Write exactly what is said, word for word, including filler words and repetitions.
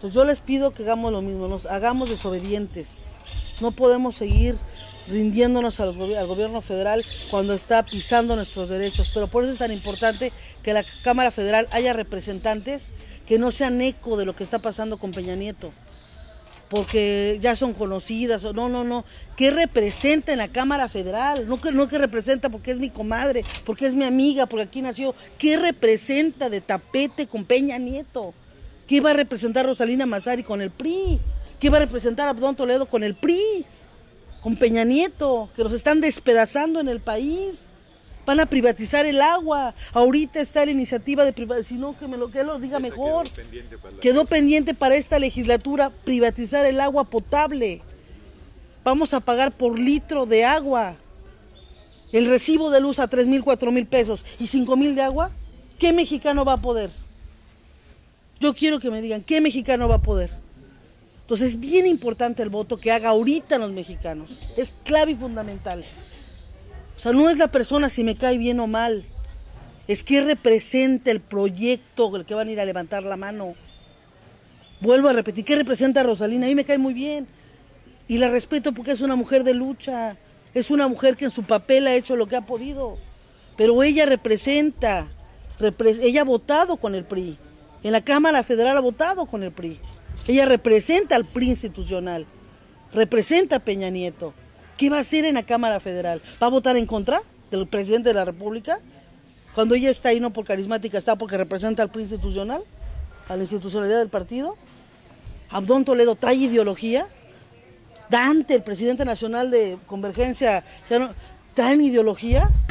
Entonces yo les pido que hagamos lo mismo, nos hagamos desobedientes. No podemos seguir rindiéndonos a los, al gobierno federal cuando está pisando nuestros derechos, pero por eso es tan importante que en la Cámara Federal haya representantes que no sean eco de lo que está pasando con Peña Nieto, porque ya son conocidas, o no, no, no, ¿qué representa en la Cámara Federal? No que, no que representa porque es mi comadre, porque es mi amiga, porque aquí nació, ¿qué representa de tapete con Peña Nieto? ¿Qué va a representar Rosalina Massari con el P R I? ¿Qué va a representar Abdón Toledo con el P R I? Con Peña Nieto, que los están despedazando en el país. Van a privatizar el agua. Ahorita está la iniciativa de privatizar, si no que me lo, que lo diga mejor. Quedó pendiente, para quedó pendiente para esta legislatura privatizar el agua potable. Vamos a pagar por litro de agua. El recibo de luz a tres mil, cuatro mil pesos y cinco mil de agua. ¿Qué mexicano va a poder? Yo quiero que me digan, ¿qué mexicano va a poder? Entonces es bien importante el voto que haga ahorita los mexicanos. Es clave y fundamental. O sea, no es la persona si me cae bien o mal. Es que representa el proyecto el que van a ir a levantar la mano. Vuelvo a repetir, ¿qué representa a Rosalina? A mí me cae muy bien. Y la respeto porque es una mujer de lucha. Es una mujer que en su papel ha hecho lo que ha podido. Pero ella representa, repre- ella ha votado con el P R I. En la Cámara Federal ha votado con el P R I. Ella representa al P R I institucional, representa a Peña Nieto. ¿Qué va a hacer en la Cámara Federal? ¿Va a votar en contra del presidente de la República? Cuando ella está ahí no por carismática, está porque representa al P R I institucional, a la institucionalidad del partido. Abdón Toledo trae ideología. Dante, el presidente nacional de Convergencia, ya no, traen ideología.